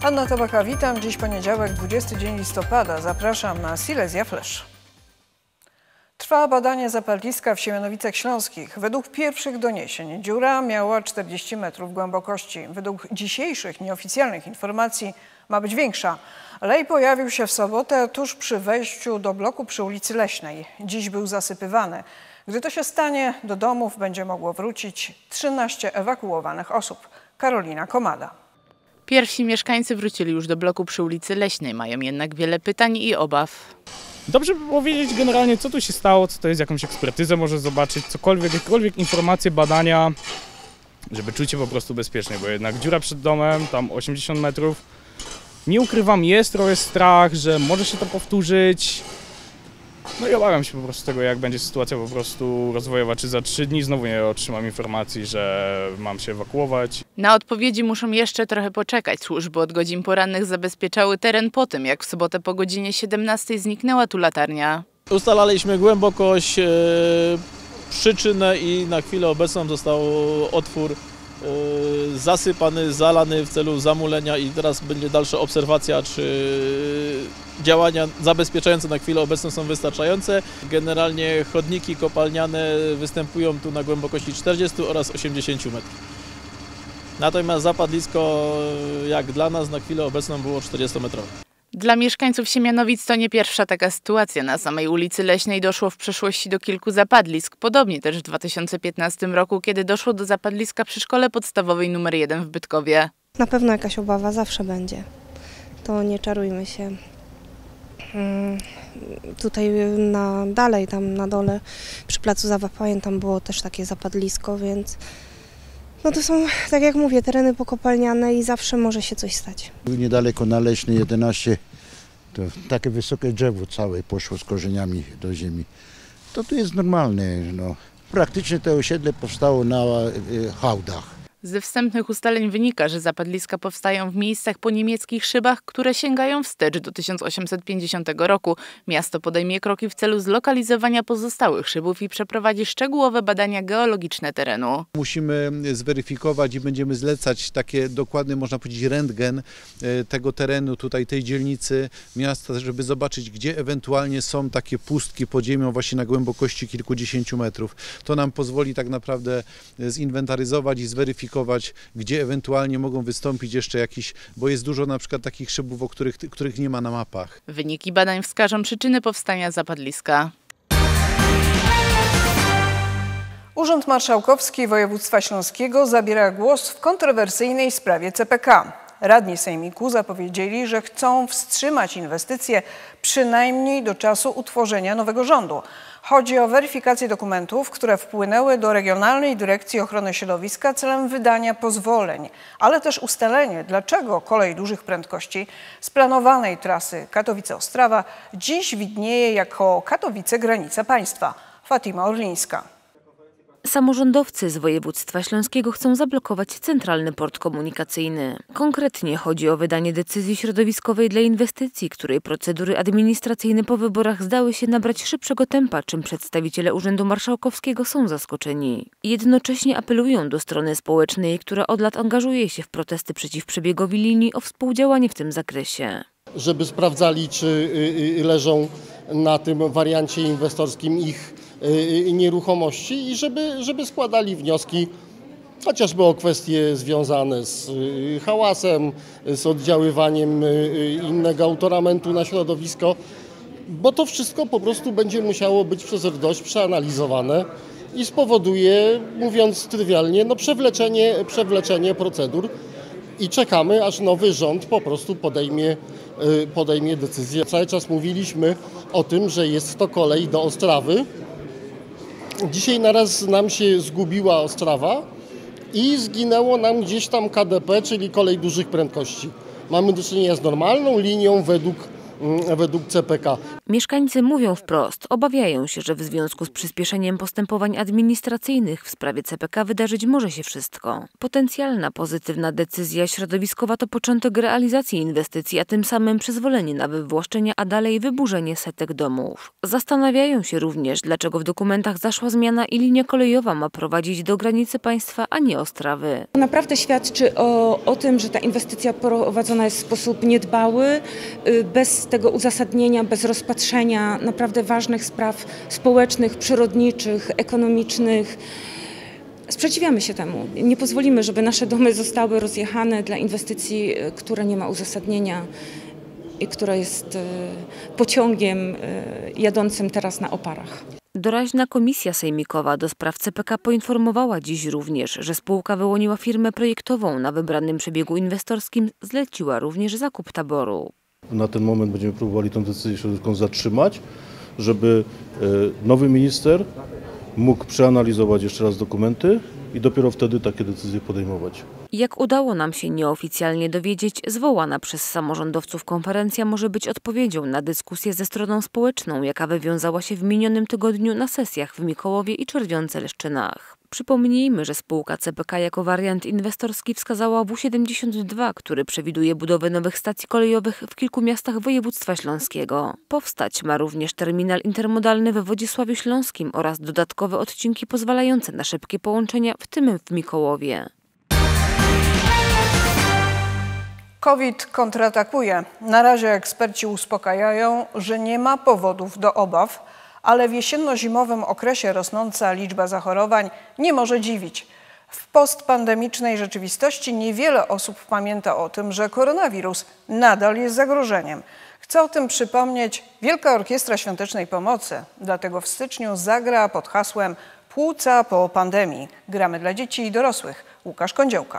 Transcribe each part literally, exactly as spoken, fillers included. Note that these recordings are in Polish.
Anna Tobaka, witam. Dziś poniedziałek, dwudziesty dzień listopada. Zapraszam na Silesia Flash. Trwa badanie zapalniska w Siemianowicach Śląskich. Według pierwszych doniesień dziura miała czterdzieści metrów głębokości. Według dzisiejszych nieoficjalnych informacji ma być większa. Lej pojawił się w sobotę tuż przy wejściu do bloku przy ulicy Leśnej. Dziś był zasypywany. Gdy to się stanie, do domów będzie mogło wrócić trzynaście ewakuowanych osób. Karolina Komada. Pierwsi mieszkańcy wrócili już do bloku przy ulicy Leśnej, mają jednak wiele pytań i obaw. Dobrze by było wiedzieć generalnie, co tu się stało, co to jest, jakąś ekspertyzę może zobaczyć, cokolwiek, jakiekolwiek informacje, badania, żeby czuć się po prostu bezpiecznie, bo jednak dziura przed domem, tam osiemdziesiąt metrów, nie ukrywam, jest trochę strach, że może się to powtórzyć. No i obawiam się po prostu tego, jak będzie sytuacja po prostu rozwojowa, czy za trzy dni znowu nie otrzymam informacji, że mam się ewakuować. Na odpowiedzi muszą jeszcze trochę poczekać. Służby od godzin porannych zabezpieczały teren po tym, jak w sobotę po godzinie siedemnastej zniknęła tu latarnia. Ustalaliśmy głębokość, e, przyczynę i na chwilę obecną został otwór e, zasypany, zalany w celu zamulenia i teraz będzie dalsza obserwacja, czy działania zabezpieczające na chwilę obecną są wystarczające. Generalnie chodniki kopalniane występują tu na głębokości czterdziestu oraz osiemdziesięciu metrów. Natomiast zapadlisko, jak dla nas, na chwilę obecną było czterdziestometrowe. Dla mieszkańców Siemianowic to nie pierwsza taka sytuacja. Na samej ulicy Leśnej doszło w przeszłości do kilku zapadlisk. Podobnie też w dwa tysiące piętnastym roku, kiedy doszło do zapadliska przy szkole podstawowej numer jeden w Bytkowie. Na pewno jakaś obawa zawsze będzie. To nie czarujmy się. Hmm, tutaj na dalej, tam na dole, przy placu Zabaw, pamiętam, było też takie zapadlisko, więc no to są, tak jak mówię, tereny pokopalniane i zawsze może się coś stać. Niedaleko na Leśnej jedenaście, to takie wysokie drzewo całe poszło z korzeniami do ziemi. To tu jest normalne. No. Praktycznie to osiedle powstało na y, hałdach. Ze wstępnych ustaleń wynika, że zapadliska powstają w miejscach po niemieckich szybach, które sięgają wstecz do tysiąc osiemset pięćdziesiątego roku. Miasto podejmie kroki w celu zlokalizowania pozostałych szybów i przeprowadzi szczegółowe badania geologiczne terenu. Musimy zweryfikować i będziemy zlecać takie dokładny, można powiedzieć, rentgen tego terenu, tutaj tej dzielnicy miasta, żeby zobaczyć, gdzie ewentualnie są takie pustki pod ziemią właśnie na głębokości kilkudziesięciu metrów. To nam pozwoli tak naprawdę zinwentaryzować i zweryfikować, gdzie ewentualnie mogą wystąpić jeszcze jakieś, bo jest dużo na przykład takich szybów, o których, których nie ma na mapach. Wyniki badań wskażą przyczyny powstania zapadliska. Urząd Marszałkowski Województwa Śląskiego zabiera głos w kontrowersyjnej sprawie C P K. Radni sejmiku zapowiedzieli, że chcą wstrzymać inwestycje przynajmniej do czasu utworzenia nowego rządu. Chodzi o weryfikację dokumentów, które wpłynęły do Regionalnej Dyrekcji Ochrony Środowiska celem wydania pozwoleń, ale też ustalenie, dlaczego kolej dużych prędkości z planowanej trasy Katowice-Ostrawa dziś widnieje jako Katowice granica państwa. Fatima Orlińska. Samorządowcy z województwa śląskiego chcą zablokować centralny port komunikacyjny. Konkretnie chodzi o wydanie decyzji środowiskowej dla inwestycji, której procedury administracyjne po wyborach zdały się nabrać szybszego tempa, czym przedstawiciele Urzędu Marszałkowskiego są zaskoczeni. Jednocześnie apelują do strony społecznej, która od lat angażuje się w protesty przeciw przebiegowi linii, o współdziałanie w tym zakresie. Żeby sprawdzali, czy leżą na tym wariancie inwestorskim ich nieruchomości i żeby, żeby składali wnioski chociażby o kwestie związane z hałasem, z oddziaływaniem innego autoramentu na środowisko, bo to wszystko po prostu będzie musiało być przez R D O Ś przeanalizowane i spowoduje, mówiąc trywialnie, no przewleczenie, przewleczenie procedur i czekamy, aż nowy rząd po prostu podejmie, podejmie decyzję. Cały czas mówiliśmy o tym, że jest to kolej do Ostrawy. Dzisiaj naraz nam się zgubiła Ostrawa i zginęło nam gdzieś tam K D P, czyli kolej dużych prędkości. Mamy do czynienia z normalną linią według według C P K. Mieszkańcy mówią wprost, obawiają się, że w związku z przyspieszeniem postępowań administracyjnych w sprawie C P K wydarzyć może się wszystko. Potencjalna pozytywna decyzja środowiskowa to początek realizacji inwestycji, a tym samym przyzwolenie na wywłaszczenie, a dalej wyburzenie setek domów. Zastanawiają się również, dlaczego w dokumentach zaszła zmiana i linia kolejowa ma prowadzić do granicy państwa, a nie Ostrawy. Naprawdę świadczy o, o tym, że ta inwestycja prowadzona jest w sposób niedbały, bez tego uzasadnienia, bez rozpatrzenia naprawdę ważnych spraw społecznych, przyrodniczych, ekonomicznych. Sprzeciwiamy się temu. Nie pozwolimy, żeby nasze domy zostały rozjechane dla inwestycji, która nie ma uzasadnienia i która jest pociągiem jadącym teraz na oparach. Doraźna komisja sejmikowa do spraw C P K poinformowała dziś również, że spółka wyłoniła firmę projektową na wybranym przebiegu inwestorskim, zleciła również zakup taboru. Na ten moment będziemy próbowali tę decyzję środowiskową zatrzymać, żeby nowy minister mógł przeanalizować jeszcze raz dokumenty i dopiero wtedy takie decyzje podejmować. Jak udało nam się nieoficjalnie dowiedzieć, zwołana przez samorządowców konferencja może być odpowiedzią na dyskusję ze stroną społeczną, jaka wywiązała się w minionym tygodniu na sesjach w Mikołowie i Czerwionce-Leszczynach. Przypomnijmy, że spółka C P K jako wariant inwestorski wskazała W siedemdziesiąt dwa, który przewiduje budowę nowych stacji kolejowych w kilku miastach województwa śląskiego. Powstać ma również terminal intermodalny we Wodzisławiu Śląskim oraz dodatkowe odcinki pozwalające na szybkie połączenia, w tym w Mikołowie. COVID kontratakuje. Na razie eksperci uspokajają, że nie ma powodów do obaw, ale w jesienno-zimowym okresie rosnąca liczba zachorowań nie może dziwić. W postpandemicznej rzeczywistości niewiele osób pamięta o tym, że koronawirus nadal jest zagrożeniem. Chce o tym przypomnieć Wielka Orkiestra Świątecznej Pomocy. Dlatego w styczniu zagra pod hasłem Płuca po pandemii. Gramy dla dzieci i dorosłych. Łukasz Kądziołka.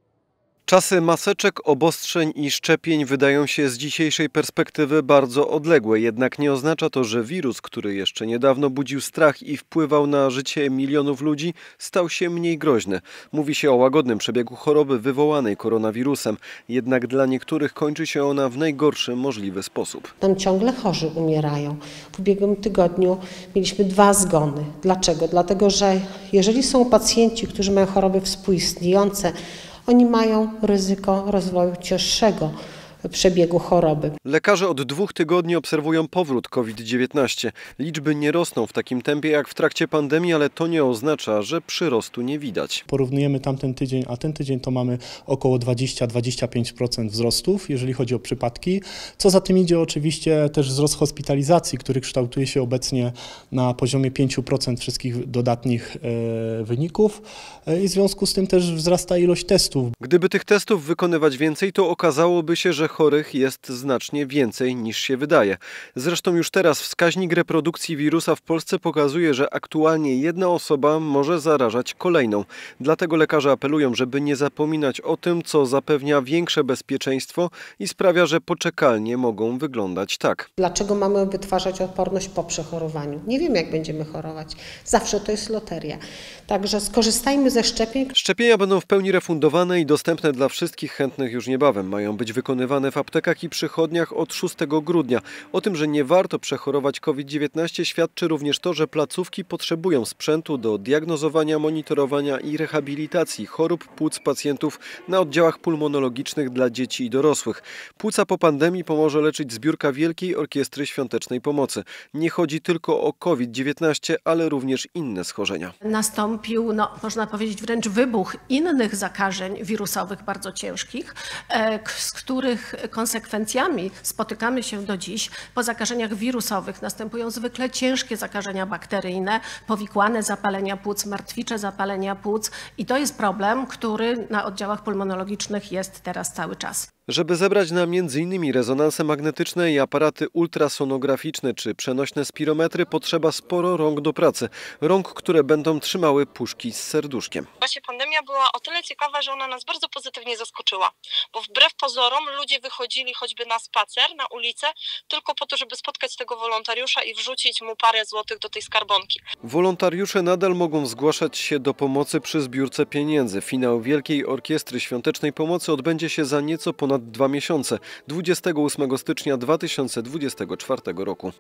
Czasy maseczek, obostrzeń i szczepień wydają się z dzisiejszej perspektywy bardzo odległe, jednak nie oznacza to, że wirus, który jeszcze niedawno budził strach i wpływał na życie milionów ludzi, stał się mniej groźny. Mówi się o łagodnym przebiegu choroby wywołanej koronawirusem, jednak dla niektórych kończy się ona w najgorszy możliwy sposób. Tam ciągle chorzy umierają. W ubiegłym tygodniu mieliśmy dwa zgony. Dlaczego? Dlatego, że jeżeli są pacjenci, którzy mają choroby współistniejące, oni mają ryzyko rozwoju cięższego przebiegu choroby. Lekarze od dwóch tygodni obserwują powrót COVID dziewiętnaście. Liczby nie rosną w takim tempie jak w trakcie pandemii, ale to nie oznacza, że przyrostu nie widać. Porównujemy tamten tydzień, a ten tydzień to mamy około dwadzieścia do dwudziestu pięciu procent wzrostów, jeżeli chodzi o przypadki. Co za tym idzie oczywiście też wzrost hospitalizacji, który kształtuje się obecnie na poziomie pięciu procent wszystkich dodatnich e, wyników e, i w związku z tym też wzrasta ilość testów. Gdyby tych testów wykonywać więcej, to okazałoby się, że chorych jest znacznie więcej niż się wydaje. Zresztą już teraz wskaźnik reprodukcji wirusa w Polsce pokazuje, że aktualnie jedna osoba może zarażać kolejną. Dlatego lekarze apelują, żeby nie zapominać o tym, co zapewnia większe bezpieczeństwo i sprawia, że poczekalnie mogą wyglądać tak. Dlaczego mamy wytwarzać odporność po przechorowaniu? Nie wiem, jak będziemy chorować. Zawsze to jest loteria. Także skorzystajmy ze szczepień. Szczepienia będą w pełni refundowane i dostępne dla wszystkich chętnych już niebawem. Mają być wykonywane w aptekach i przychodniach od szóstego grudnia. O tym, że nie warto przechorować COVID dziewiętnaście, świadczy również to, że placówki potrzebują sprzętu do diagnozowania, monitorowania i rehabilitacji chorób płuc pacjentów na oddziałach pulmonologicznych dla dzieci i dorosłych. Płuca po pandemii pomoże leczyć zbiórka Wielkiej Orkiestry Świątecznej Pomocy. Nie chodzi tylko o COVID dziewiętnaście, ale również inne schorzenia. Nastąpił, no, można powiedzieć, wręcz wybuch innych zakażeń wirusowych bardzo ciężkich, z których konsekwencjami spotykamy się do dziś. Po zakażeniach wirusowych następują zwykle ciężkie zakażenia bakteryjne, powikłane zapalenia płuc, martwicze zapalenia płuc i to jest problem, który na oddziałach pulmonologicznych jest teraz cały czas. Żeby zebrać na między innymi rezonanse magnetyczne i aparaty ultrasonograficzne czy przenośne spirometry, potrzeba sporo rąk do pracy. Rąk, które będą trzymały puszki z serduszkiem. Właśnie pandemia była o tyle ciekawa, że ona nas bardzo pozytywnie zaskoczyła, bo wbrew pozorom ludzie nie wychodzili choćby na spacer, na ulicę, tylko po to, żeby spotkać tego wolontariusza i wrzucić mu parę złotych do tej skarbonki. Wolontariusze nadal mogą zgłaszać się do pomocy przy zbiórce pieniędzy. Finał Wielkiej Orkiestry Świątecznej Pomocy odbędzie się za nieco ponad dwa miesiące, dwudziestego ósmego stycznia dwa tysiące dwudziestego czwartego roku.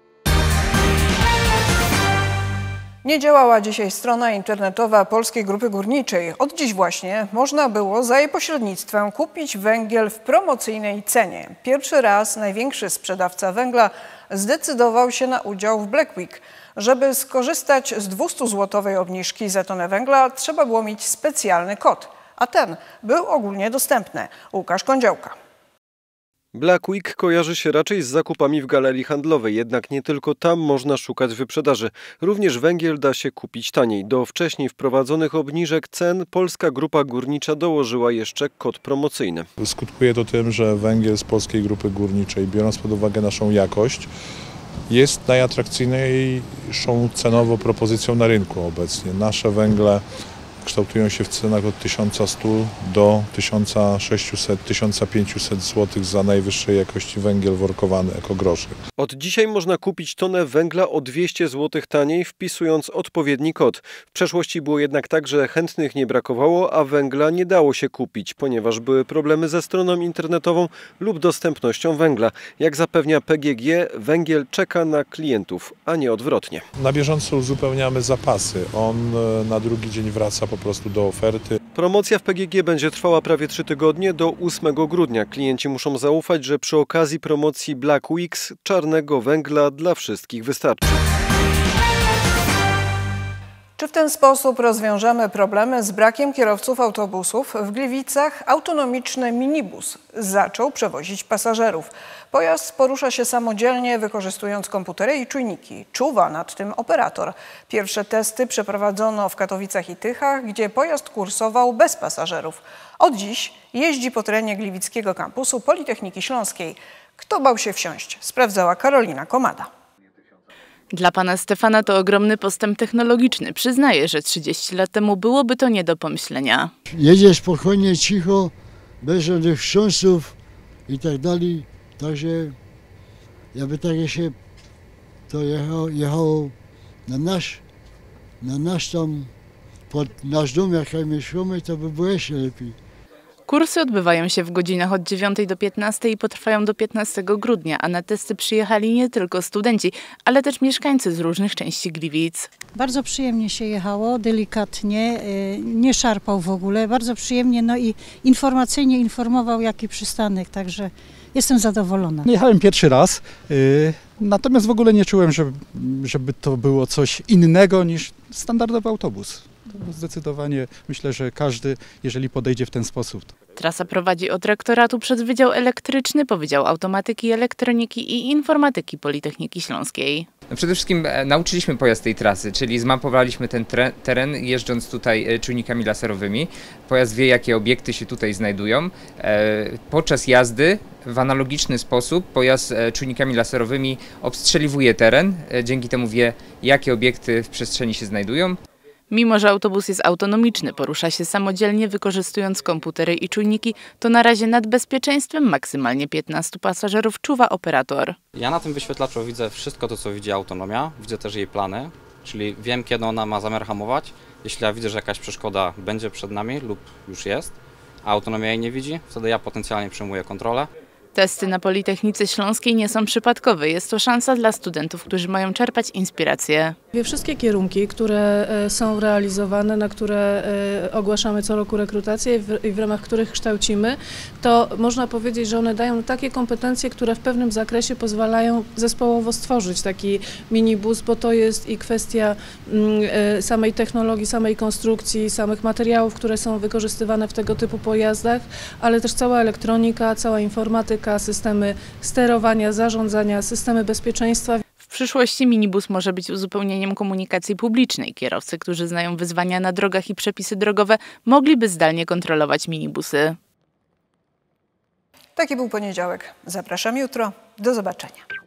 Nie działała dzisiaj strona internetowa Polskiej Grupy Górniczej. Od dziś właśnie można było za jej pośrednictwem kupić węgiel w promocyjnej cenie. Pierwszy raz największy sprzedawca węgla zdecydował się na udział w Black Week. Żeby skorzystać z dwustuzłotowej obniżki za tonę węgla, trzeba było mieć specjalny kod, a ten był ogólnie dostępny. Łukasz Kądziołka. Black Week kojarzy się raczej z zakupami w galerii handlowej, jednak nie tylko tam można szukać wyprzedaży. Również węgiel da się kupić taniej. Do wcześniej wprowadzonych obniżek cen Polska Grupa Górnicza dołożyła jeszcze kod promocyjny. Skutkuje to tym, że węgiel z Polskiej Grupy Górniczej, biorąc pod uwagę naszą jakość, jest najatrakcyjniejszą cenowo propozycją na rynku obecnie. Nasze węgle kształtują się w cenach od tysiąca stu do tysiąca sześciuset do tysiąca pięciuset złotych za najwyższej jakości węgiel workowany ekogroszy. Od dzisiaj można kupić tonę węgla o dwieście złotych taniej, wpisując odpowiedni kod. W przeszłości było jednak tak, że chętnych nie brakowało, a węgla nie dało się kupić, ponieważ były problemy ze stroną internetową lub dostępnością węgla. Jak zapewnia P G G, węgiel czeka na klientów, a nie odwrotnie. Na bieżąco uzupełniamy zapasy. On na drugi dzień wraca po prostu do oferty. Promocja w P G G będzie trwała prawie trzy tygodnie do ósmego grudnia. Klienci muszą zaufać, że przy okazji promocji Black Weeks czarnego węgla dla wszystkich wystarczy. Czy w ten sposób rozwiążemy problemy z brakiem kierowców autobusów? W Gliwicach autonomiczny minibus zaczął przewozić pasażerów. Pojazd porusza się samodzielnie, wykorzystując komputery i czujniki. Czuwa nad tym operator. Pierwsze testy przeprowadzono w Katowicach i Tychach, gdzie pojazd kursował bez pasażerów. Od dziś jeździ po terenie gliwickiego kampusu Politechniki Śląskiej. Kto bał się wsiąść? Sprawdzała Karolina Komada. Dla pana Stefana to ogromny postęp technologiczny. Przyznaje, że trzydzieści lat temu byłoby to nie do pomyślenia. Jedzie spokojnie, cicho, bez żadnych wstrząsów i tak dalej. Także jakby takie się to jechało, jechało na nasz, na nasz tam, pod nasz dom, jak my szło, to by było jeszcze lepiej. Kursy odbywają się w godzinach od dziewiątej do piętnastej i potrwają do piętnastego grudnia, a na testy przyjechali nie tylko studenci, ale też mieszkańcy z różnych części Gliwic. Bardzo przyjemnie się jechało, delikatnie, nie szarpał w ogóle, bardzo przyjemnie, no i informacyjnie informował, jaki przystanek, także jestem zadowolona. Jechałem pierwszy raz, yy, natomiast w ogóle nie czułem, żeby, żeby to było coś innego niż standardowy autobus. Zdecydowanie myślę, że każdy, jeżeli podejdzie w ten sposób. Trasa prowadzi od rektoratu przez Wydział Elektryczny po Wydział Automatyki, Elektroniki i Informatyki Politechniki Śląskiej. Przede wszystkim nauczyliśmy pojazd tej trasy, czyli zmapowaliśmy ten teren jeżdżąc tutaj czujnikami laserowymi. Pojazd wie, jakie obiekty się tutaj znajdują. Podczas jazdy w analogiczny sposób pojazd czujnikami laserowymi obstrzeliwuje teren, dzięki temu wie, jakie obiekty w przestrzeni się znajdują. Mimo że autobus jest autonomiczny, porusza się samodzielnie, wykorzystując komputery i czujniki, to na razie nad bezpieczeństwem maksymalnie piętnastu pasażerów czuwa operator. Ja na tym wyświetlaczu widzę wszystko to, co widzi autonomia, widzę też jej plany, czyli wiem, kiedy ona ma zamiar hamować. Jeśli ja widzę, że jakaś przeszkoda będzie przed nami lub już jest, a autonomia jej nie widzi, wtedy ja potencjalnie przejmuję kontrolę. Testy na Politechnice Śląskiej nie są przypadkowe. Jest to szansa dla studentów, którzy mają czerpać inspirację. Wszystkie kierunki, które są realizowane, na które ogłaszamy co roku rekrutację i w ramach których kształcimy, to można powiedzieć, że one dają takie kompetencje, które w pewnym zakresie pozwalają zespołowo stworzyć taki minibus, bo to jest i kwestia samej technologii, samej konstrukcji, samych materiałów, które są wykorzystywane w tego typu pojazdach, ale też cała elektronika, cała informatyka, systemy sterowania, zarządzania, systemy bezpieczeństwa. W przyszłości minibus może być uzupełnieniem komunikacji publicznej. Kierowcy, którzy znają wyzwania na drogach i przepisy drogowe, mogliby zdalnie kontrolować minibusy. Taki był poniedziałek. Zapraszam jutro. Do zobaczenia.